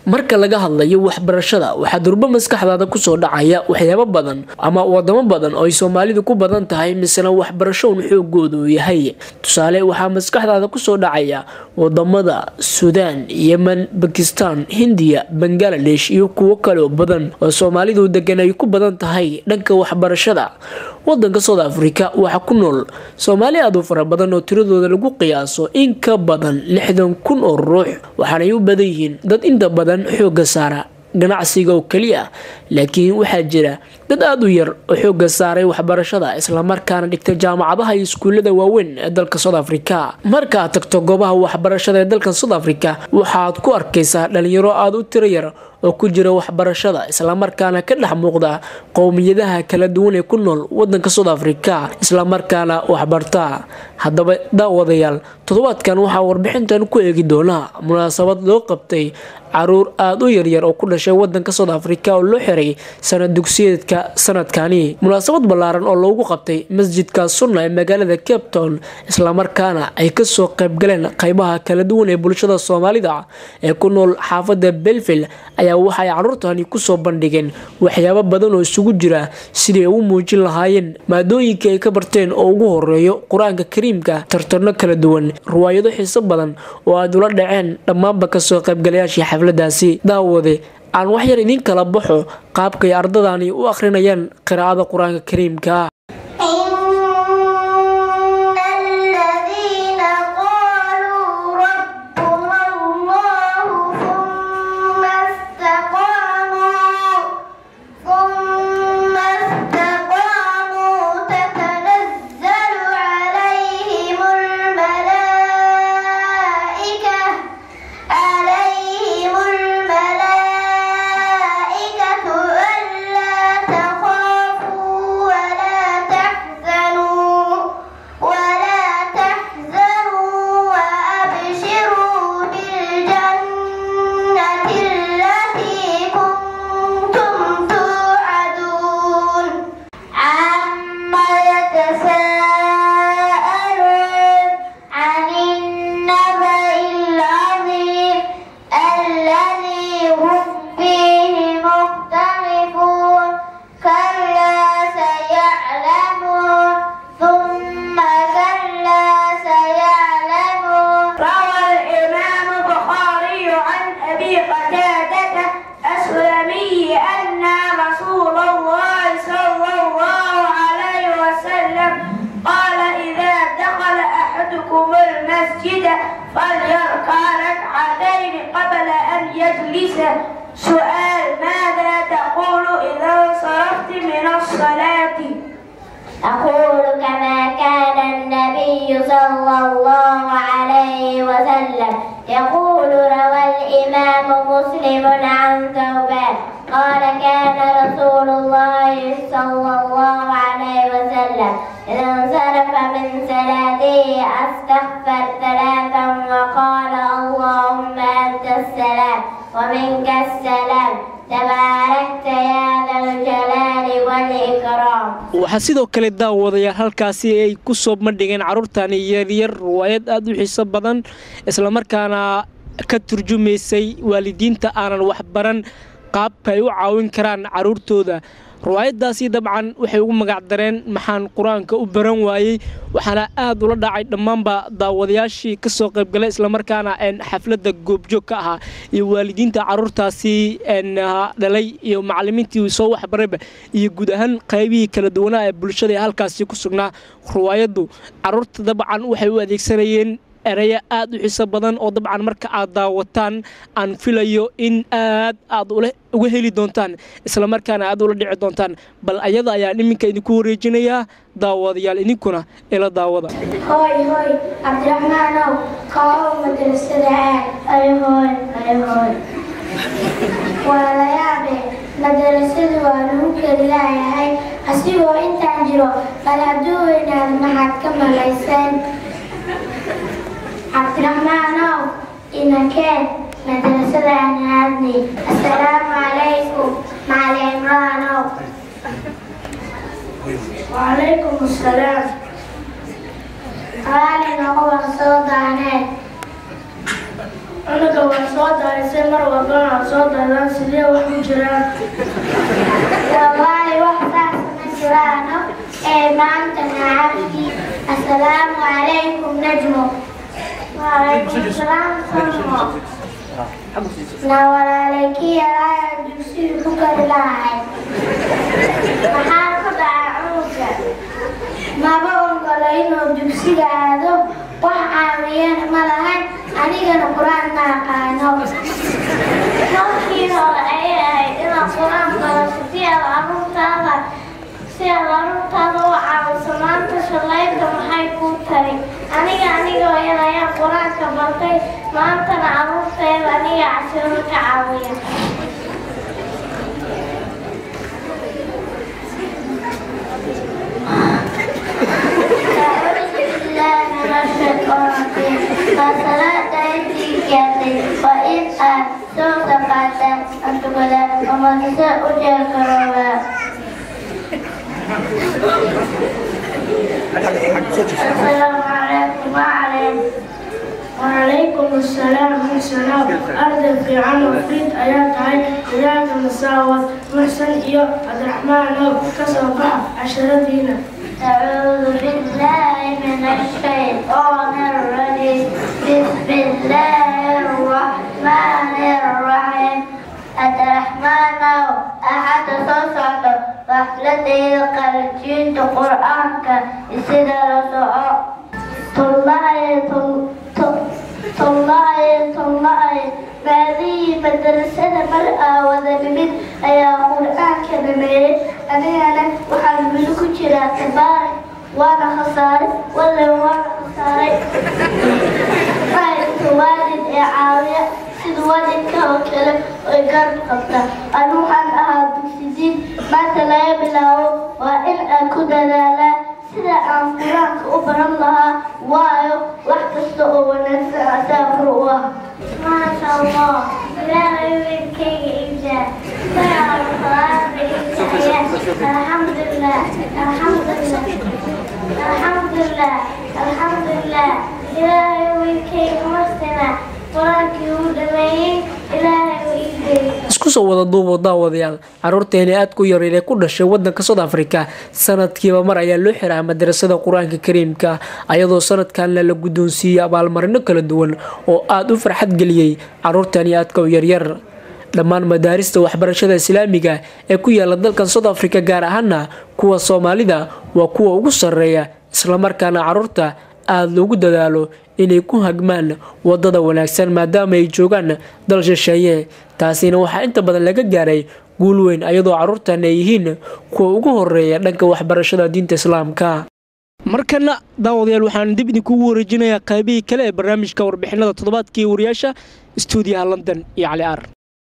marka laga hadlayo waxbarashada waxaa durba maskaxdaada kusoo dhacaya waxyaabo badan ama wadamo badan oo ay Soomaalidu ku badan tahay misna waxbarasho xoogoodu yahay. Tusaale waxaa maskaxdaada kusoo dhacaya wadamada Suudaan, Yemen, Pakistan, Hindiya, Bangladesh iyo kuwo kale oo badan oo Soomaalidu degan ay ku badan tahay dhanka waxbarashada. Wadanka South Africa waxa ku nool Soomaali aad u fara badan oo tiradooda lagu qiyaaso in ka badan 60,000 oo ruux, waxaana ay u badan yihiin dad inta badan xooga saara ganacsiga oo kaliya, laakiin waxaa jira dad aad u yar oo xooga saaray waxbarashada isla markaana dhigta jaamacadaha iyo iskuulada waaweyn ee dalka South Africa. Marka aad tagto goobaha waxbarashada ee dalka South Africa waxaad ku arkaysaa dhalinyaro aad u tiro yar oo ku jira waxbarashada isla markaana ka dhex muuqda qowmiyadaha kala duwan ee ku nool wadanka South Africa isla markaana waxbarta. Haddaba daawadayaal, todobaadkan waxaa warbixintan ku eegi doonaa munaasabad loo qabtay caruur aad u yar oo ku dhashay wadanka South Africa oo loo xiray sanad dugsiyeedka sanadkani. Munaasabad ballaaran oo loogu qabtay masjidka Sunna ee magaalada Cape Town isla markaana ay ka soo qayb galeen qaybaha kala duwan ee bulshada Soomaalida ee ku nool xaafadda Belfield ayaa waxay caruurtani ku soo bandhigeen waxyaabo badan oo isugu jira sidii ay u muujin lahaayeen maadooyinka ay ka barteen oo ugu horeeyo Quraanka Kariimka, tartano kala duwan, riwaayado xiiso badan oo aad ula dhaceen dhammaanba ka soo qaybgalayaashii xafladaasi. Daawade aan wax yar idin kala baxo qaabkay ardadani u akhrinayaan qiraa'ada Quraanka Kariimka. فليركع ركعتين قبل أن يجلس. سؤال: ماذا تقول إذا انصرفت من الصلاة؟ أقول كما كان النبي صلى الله عليه وسلم يقول. روى الإمام مسلم عن ثوبان قال: كان رسول الله صلى الله عليه وسلم إذا انصرف من صلاته استغفر ثلاثا وقال: اللهم أنت السلام ومنك السلام تباركت يا ذا الجلال والإكرام. waxaa sidoo kale daawadayaal halkaasi ay ku soo bandhigeen caruurtani yaryar riwaayad aad u xiiso badan isla markaana ka turjumaysay waalidiinta aanan wax baran qaabka ay u caawin karaan caruurtooda. riwaayadaasi dabcan waxay ugu magac dareen maxaan Quraanka u baran waayay, waxaana aad ula dhacay dhammaanba daawadayaashii ka soo qayb galay isla markaana xafladda goobjoog ka ahaa iyo waalidiinta caruurtaasi dhalay iyo macallimiintii soo waxbarayba iyo guud ahaan qaybihii kala duwanaa ee bulshada ee halkaasi ku sugnaa. riwaayadu caruurta dabcan waxay u adeegsanayeen eraya aad u xiiso badan oo dabcan marka aad daawataan aan filayo in aad uga heli doontaan isla markaana aad ula dhici doontaan. bal ayada ayaa iminka idinku wareejinayaa daawadayaal, idinkuna ila daawada. هاي عبد الرحمن قام مدرسة هاي ولا يابي مدرسة ونمكن لا هاي أسيبه أنت عنجرو فلا دوينا المحك كما ليسان عبد الرحمن إنك مدرسة هادني. السلام عليكم مع العمران. وعليكم السلام. قال نقول صوت عنه anaga waa soo daarisay mar walbana soo daadaan sidee wax ku jiraan والله وحدة سمسرانو ما أنت عارفي. السلام عليكم نجمو. وعليكم السلام سمو. ناول عليك يا رايا جوسي بكر لاعب. محاكد عروسة. ما بقول قلينو جوسي هذا وحاميان ملهن أنيقا القرآن ما قانو. نوكينو أي إذا القرآن قلت si aad arrintaada u caawiso maanta shalayda maxay kuu tari aniga hooyada ayaa qur-aanka bartay maantana carruurteeda aniga cashiro ka caawiya وإن سوف قاتل أن تقول ومن سأجر كروا السلام عليكم وعليكم السلام أرض في عنو فريد آيات هاي إياك مساوات محسن إيو عبد الرحمن كسوفا عشرتين أعوذ بالله من الشيطان الرجيم بسم الله الرحمن الرحيم عبد الرحمن أحد صوصعته رحلته القلجين قرآنك إسيدا رسوع طلعي هذه مدرسة مرأة وذنبت أيا قرآنك بميري أنا وحال كجرا تبارك وانا خساري ولا وانا خساري فايت والد إعاوية سيد والدك وكلا ويقرب قبطة أنوحان أهد سيدين ما تلاقي بلاو وإن أكون لا سيدا أن قرآنك أبرا لها وايو واحتسته ونسى أسافروا ما شاء الله لا يمكن إبجاد الحمد لله إلهي ويكي مسنا قرآنك ودمين إلهي ويكي isku soo wada duubo daawadayaal caruurteena aad ku yar ee ku dhashay wadanka South Africa sanadkiiba mar ayaa loo xiraa madrasada Quraanka Kariimka ayadoo sanadkan la guddoonsiiyay abaalmarino kala duwan oo aad u farxad geliyay caruurteena aad ka yar dhammaan madaarista waxbarashada islaamiga ee ku yaala dalka South Africa gaar ahaan kuwa Soomaalida waa kuwa ugu sareeya isla markaana caruurta aad loogu dadaalo inay ku hagmaan wadada wanaagsan maadaama ay joogaan dal shisheeye taasina waxa inta badan laga gaaray guul weyn ayadoo caruurtan ay yihiin kuwa ugu horeeya dhanka waxbarashada diinta islaamka markana daawadayaal waxaan dib idinku wareejinayaa qaybihii kale ee barnaamijka warbixinada toddobaadkii wariyaasha stuudiyaha London iyo Cali Ar